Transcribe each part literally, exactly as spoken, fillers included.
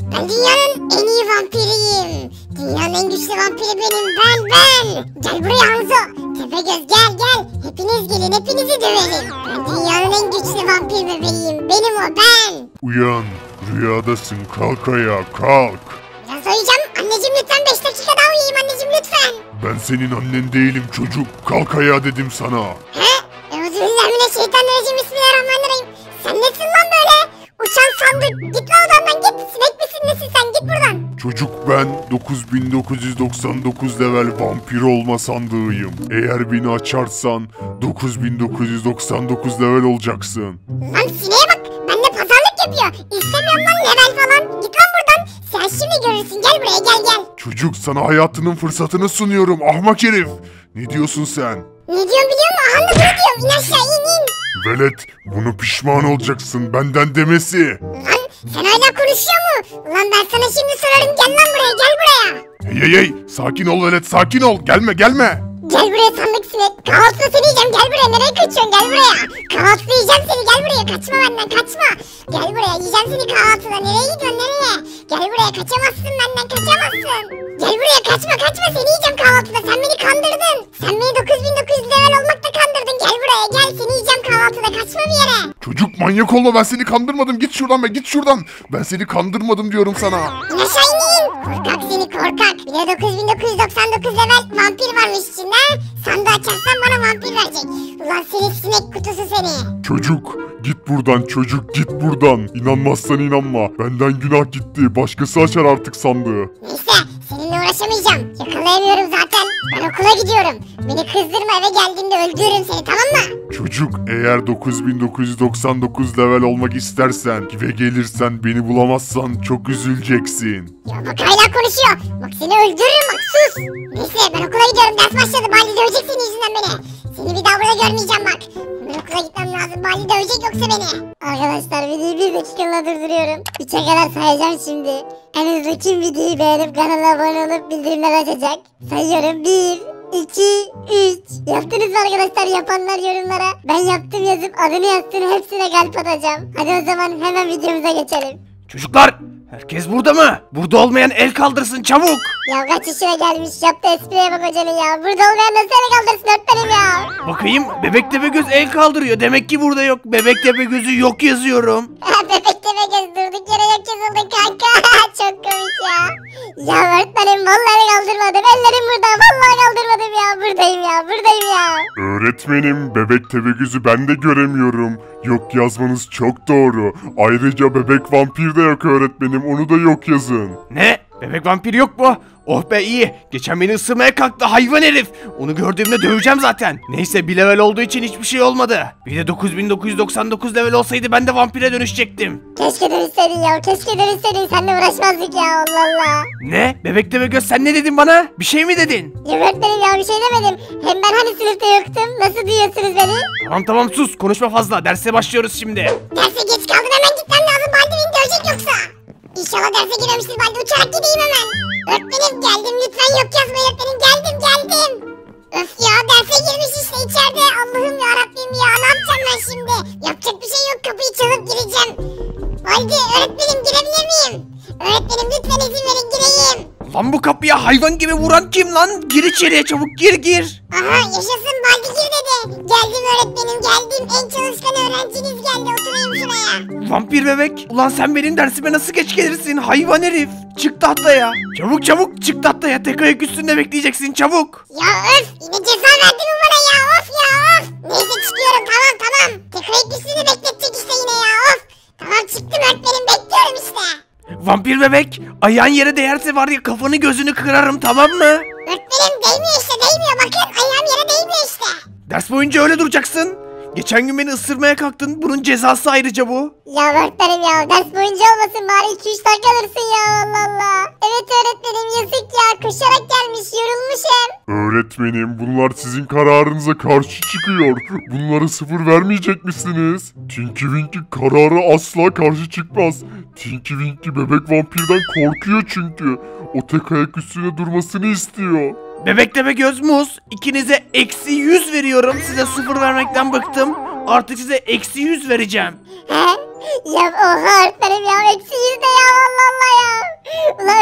Ben dünyanın en iyi vampiriyim. Dünyanın en güçlü vampiri benim, ben ben. Gel buraya Hanzo. Tepegöz gel gel. Hepiniz gelin, hepinizi döverim. Ben dünyanın en güçlü vampir bebeğim. Benim o, ben. Uyan, rüyadasın, kalk ayağa, kalk. Biraz uyuyacağım. Anneciğim lütfen beş dakika daha uyuyayım anneciğim lütfen. Ben senin annen değilim çocuk, kalk ayağa dedim sana. He? Euzubillahimineşşeytanirracim, bismillahirrahmanirrahim. Sen nesin lan böyle? Uçan sandık. Git lan odandan git. Sinek misin nesin sen? Git buradan. Çocuk ben dokuz bin dokuz yüz doksan dokuz level vampir olma sandığıyım. Eğer beni açarsan dokuz bin dokuz yüz doksan dokuz level olacaksın. Lan sineğe bak. Benimle pazarlık yapıyor. İstemiyorum lan level falan. Git lan buradan. Sen şimdi görürsün. Gel buraya gel gel. Çocuk sana hayatının fırsatını sunuyorum ahmak herif. Ne diyorsun sen? Ne diyorum biliyor musun? Aha bunu diyorum. İn aşağı in in. Velet bunu pişman olacaksın benden demesi. Lan sen hala konuşuyor mu? Ulan ben sana şimdi sorarım. Gel lan buraya gel buraya. Hey hey hey sakin ol velet sakin ol gelme gelme. Gel buraya sandık sinek. Kahvaltıda seni yiyeceğim. Gel buraya. Nereye kaçıyorsun? Gel buraya. Kahvaltıda yiyeceğim seni. Gel buraya. Kaçma benden. Kaçma. Gel buraya. Yiyeceğim seni kahvaltıda. Nereye gidiyorsun? Nereye? Gel buraya. Kaçamazsın benden. Kaçamazsın. Gel buraya. Kaçma. Kaçma. Seni yiyeceğim kahvaltıda. Sen beni kandırdın. Sen beni dokuz bin dokuz yüz level olmakla kandırdın. Gel buraya. Gel. Seni yiyeceğim kahvaltıda. Kaçma bir yere. Çocuk manyak olma ben seni kandırmadım. Git şuradan be git şuradan. Ben seni kandırmadım diyorum sana. İn aşağı in in. Korkak seni korkak. Bir de dokuz bin dokuz yüz doksan dokuz level vampir varmış içinde. Sandığı açarsan bana vampir verecek. Ulan seni sinek kutusu seni. Çocuk git buradan çocuk git buradan. İnanmazsan inanma. Benden günah gitti. Başkası açar artık sandığı. Neyse seninle uğraşamayacağım. Yakalayamıyorum zaten. Ben okula gidiyorum. Beni kızdırma, eve geldiğimde öldürürüm seni, tamam mı? Çocuk eğer dokuz bin dokuz yüz doksan dokuz level olmak istersen ve gelirsen beni bulamazsan çok üzüleceksin. Ya bak hala konuşuyor. Bak seni öldürürüm bak, sus. Neyse ben okula gidiyorum, ders başladı. Baldi dövecek senin yüzünden beni. Seni bir daha burada görmeyeceğim bak. Ben okula gitmem lazım. Baldi dövecek yoksa beni. Arkadaşlar videoyu bir dakikalığına durduruyorum. Üçe kadar sayacağım şimdi. En hızlı kim videoyu beğenip kanala abone olup bildirimler açacak? Sayıyorum. bir, iki, üç. Yaptınız mı arkadaşlar? Yapanlar yorumlara ben yaptım yazıp adını yazsın, hepsine kalp atacağım. Hadi o zaman hemen videomuza geçelim. Çocuklar, herkes burada mı? Burada olmayan el kaldırsın çabuk. Ya kaç yaşına gelmiş, yaptı espriye bak hocanın ya. Burada olmayan nasıl el kaldırsın öğretmenim ya. Bakayım, Bebek Tepegöz el kaldırıyor. Demek ki burada yok. Bebek Tepegöz'ü yok yazıyorum. Bebek Tepegöz durduk yere yok yazıldı kanka. Çok komik ya. Ya öğretmenim vallahi kaldırmadım. Ellerim burada, vallahi kaldırmadım ya. Buradayım ya, buradayım ya. Öğretmenim bebek Tepegöz'ü ben de göremiyorum. Yok yazmanız çok doğru. Ayrıca bebek vampir de yok öğretmenim, onu da yok yazın. Ne? Bebek vampir yok mu? Oh be iyi. Geçen beni ısırmaya kalktı hayvan herif. Onu gördüğümde döveceğim zaten. Neyse bir level olduğu için hiçbir şey olmadı. Bir de dokuz bin dokuz yüz doksan dokuz level olsaydı ben de vampire dönüşecektim. Keşke dönüşseydin ya, keşke dönüşseydin. Seninle uğraşmazdık ya, Allah Allah. Ne? Bebek Tepegöz sen ne dedin bana? Bir şey mi dedin? Ya öğretmenim ya, bir şey demedim. Hem ben hani sınıfta yoktum. Nasıl duyuyorsunuz beni? Tamam tamam sus konuşma fazla. Derse başlıyoruz şimdi. Derse geç kaldım, hemen gitmem lazım. Baldi beni dövecek yoksa. İnşallah derse giremiştir Baldi, uçarak gideyim hemen. Öğretmenim geldim, lütfen yok yazma öğretmenim, geldim geldim. Öf ya, derse girmiş işte içeride. Allah'ım ya Rabbim ya, ne yapacağım ben şimdi? Yapacak bir şey yok, kapıyı çalıp gireceğim. Baldi öğretmenim, girebilir miyim? Öğretmenim lütfen izin verin, gireyim. Lan bu kapıya hayvan gibi vuran kim lan? Gir içeriye çabuk gir gir. Aha yaşasın, Baldi gir dedi. Geldim öğretmenim, geldim. En çalışkan öğrenciniz geldi, oturayım şuraya. Vampir bebek. Ulan sen benim dersime nasıl geç gelirsin hayvan herif. Çık tahtaya. Çabuk çabuk çık tahtaya. Tek ayak üstünde bekleyeceksin çabuk. Ya öf, yine ceza verdin mi bana ya, of ya of. Neyse çıkıyorum, tamam tamam. Tek ayak üstünde bekletecek işte yine ya, of. Tamam çıktım öğretmenim, bekliyorum işte. Vampir bebek. Ayağın yere değerse var ya kafanı gözünü kırarım tamam mı? Öğretmenim değmiyor işte, değmiyor, bakın ayağım yere değmiyor işte. Ders boyunca öyle duracaksın. Geçen gün beni ısırmaya kalktın. Bunun cezası ayrıca bu. Ya öğretmenim ya, ders boyunca olmasın bari, iki üç dakika alırsın ya, Allah Allah. Evet öğretmenim, yazık ya, koşarak gelmiş, yorulmuş hem. Öğretmenim bunlar sizin kararınıza karşı çıkıyor. Bunlara sıfır vermeyecek misiniz? Tinky Winky kararı asla karşı çıkmaz. Tinky Winky bebek vampirden korkuyor çünkü. O tek ayak üstüne durmasını istiyor. Bebek Tepegöz muz. İkinize eksi yüz veriyorum. Size sıfır vermekten bıktım. Artık size eksi yüz vereceğim. He? Ya oha öğretmenim ya, eksi yüz de ya, Allah Allah ya.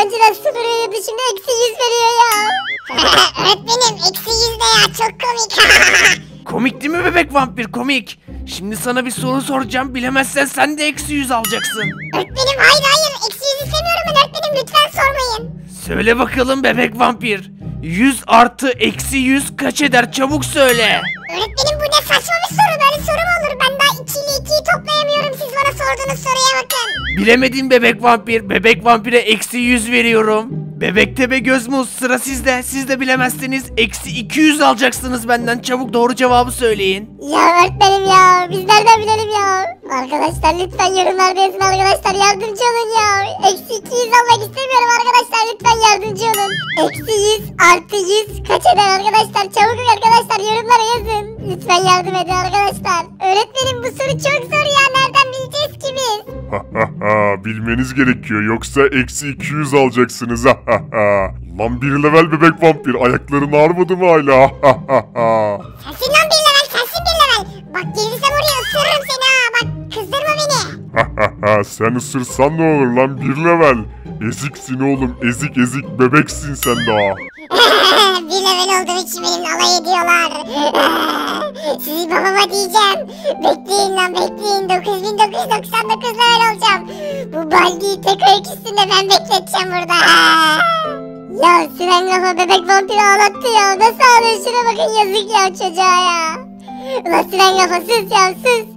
önceden sıfır veriyordu şimdi eksi yüz veriyor ya. Öğretmenim eksi yüz ne ya çok komik. Komik değil mi bebek vampir, komik. Şimdi sana bir soru soracağım, bilemezsen sen de eksi yüz alacaksın. Öğretmenim hayır hayır eksi yüz istemiyorum ben öğretmenim lütfen sormayın. Söyle bakalım bebek vampir. yüz artı eksi yüz kaç eder, çabuk söyle. Öğretmenim bu ne saçma bir soru böyle soru mu olur? Ben daha iki ile ikiyi toplayamıyorum siz bana sorduğunuz soruya bakın. Bilemedin bebek vampir, bebek vampire eksi yüz veriyorum. Bebek tepe göz muz, sıra sizde. Siz de bilemezseniz eksi iki yüz alacaksınız benden, çabuk doğru cevabı söyleyin. Ya öğretmenim ya biz nereden bilelim ya. Arkadaşlar lütfen yorumlarda yazın arkadaşlar yardımcı olun ya. Eksi iki yüz almak istemiyorum arkadaşlar lütfen yardımcı olun. Eksi yüz artı yüz kaç eder arkadaşlar çabuk arkadaşlar yorumlara yazın. Lütfen yardım edin arkadaşlar. Öğretmenim bu soru çok zor ya nereden bileceğiz ki biz? Bilmeniz gerekiyor yoksa eksi iki yüz alacaksınız. Lan bir level bebek vampir ayakların ağrımadı mı hala? Sensin lan bir level sensin bir level. Bak gelirsem oraya ısırırım seni ha bak kızdırma beni. Sen ısırsan ne olur lan bir level. Eziksin oğlum ezik ezik bebeksin sen daha. bir level olduğum için benimle alay ediyorlar. Sizi babama diyeceğim. Bekleyin lan bekleyin. dokuz bin dokuz yüz doksan dokuz level olacağım. Bu Baldi'yi tek ayak üstünde ben bekleteceğim burada. Ya Siren kafa bebek vampiri ağlattı ya. Nasıl ağlıyor şuna bakın yazık ya çocuğa ya. Ulan Siren kafa sus ya sus.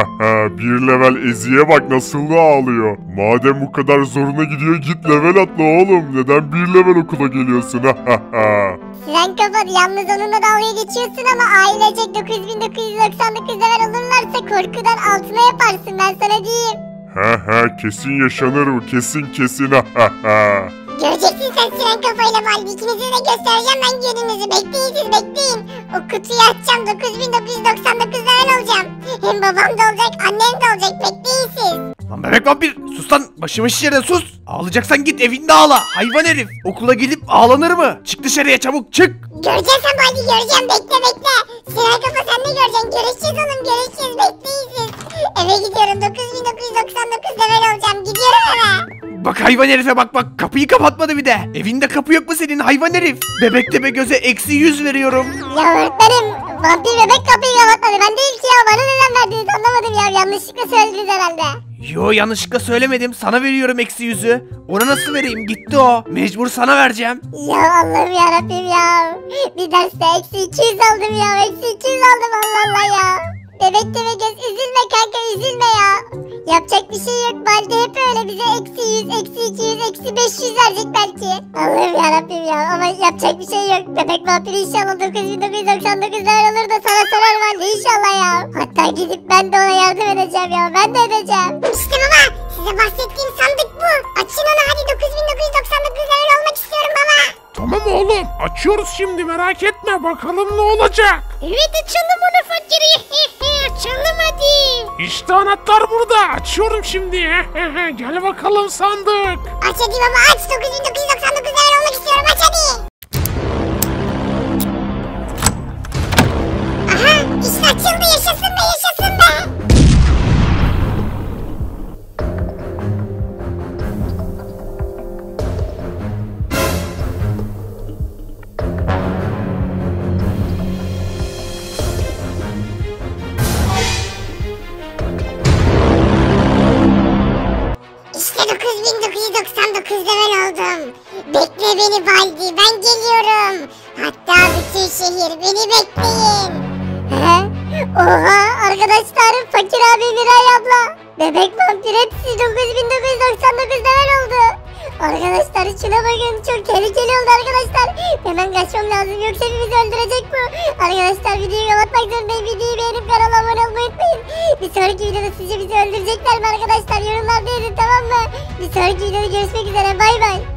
Bir level eziye bak nasıl da ağlıyor. Madem bu kadar zoruna gidiyor git level atla oğlum. Neden bir level okula geliyorsun? Siren kafa yalnız onunla dalga geçiyorsun ama ailecek dokuz bin dokuz yüz doksan dokuz level olurlarsa korkudan altına yaparsın ben sana diyeyim. He he kesin yaşanır bu kesin kesin. Göreceksin sen Siren kafayla Baldi ikinize de göstereceğim ben gününüzü bekleyin siz bekleyin. O kutuyu açacağım dokuz bin dokuz yüz doksan dokuz level olacağım. Hem babam da olacak annem de olacak bekleyin siz. Lan bebek vampir sus lan, başımı şişirdin sus. Ağlayacaksan git evinde ağla, hayvan herif. Okula gidip ağlanır mı? Çık dışarıya çabuk çık. Göreceğim sen Baldi göreceğim bekle bekle. Siren kafa sen de göreceksin görüşeceğiz oğlum görüşeceğiz bekleyin siz. Eve gidiyorum dokuz bin dokuz yüz doksan dokuz level olacağım gidiyorum eve. Bak hayvan herife bak bak, kapıyı kapatmadı bir de. Evinde kapı yok mu senin hayvan herif? Bebek tepe göze eksi yüz veriyorum. Ya öğretmenim vampir bebek kapıyı kapatmadı ben değil ki ya bana neden verdiniz anlamadım ya yanlışlıkla söylediniz herhalde. Yo yanlışlıkla söylemedim, sana veriyorum eksi yüzü. Ona nasıl vereyim, gitti o. Mecbur sana vereceğim. Ya Allah'ım yarabbim ya. Bir derste eksi iki yüz aldım ya eksi iki yüz aldım Allah Allah ya. Bebek deme göz üzülme kanka üzülme ya. Yapacak bir şey yok Baldi hep öyle bize eksi yüz, eksi iki yüz, eksi beş yüz verecek belki. Allah'ım yarabbim ya ama yapacak bir şey yok. Bebek vampiri inşallah dokuz bin dokuz yüz doksan dokuz level olur da sana sorar Baldi inşallah ya. Hatta gidip ben de ona yardım edeceğim ya ben de edeceğim. İşte baba size bahsettiğim sandık bu. Açın onu hadi dokuz bin dokuz yüz doksan dokuz level olmak istiyorum baba. Tamam oğlum açıyoruz şimdi merak etme bakalım ne olacak. Evet açalım onu fakiri. Açalım hadi. İşte anahtar burada açıyorum şimdi. Gel bakalım sandık. Aç hadi baba aç dokuz bin dokuz yüz doksan dokuz level olmak istiyorum aç hadi. Aha işte açıldı yaşasın be yaşasın be. İşte dokuz bin dokuz yüz doksan dokuz level oldum. Bekle beni Baldi ben geliyorum. Hatta bütün şehir beni bekleyin. He? Oha arkadaşlar Fakir abi Miray abla. Bebek vampir hepsi dokuz bin dokuz yüz doksan dokuz level oldu. Arkadaşlar şuna bakın çok tehlikeli oldu arkadaşlar. Hemen kaçmam lazım yoksa hepimizi öldürecek bu. Arkadaşlar videoyu kapatmak zorundayım. Videoyu beğenip kanala abone olmayı unutmayın. Bir sonraki videoda sizce bizi öldürecekler mi arkadaşlar? Yorumlarda yazın tamam mı? Bir sonraki videoda görüşmek üzere bay bay.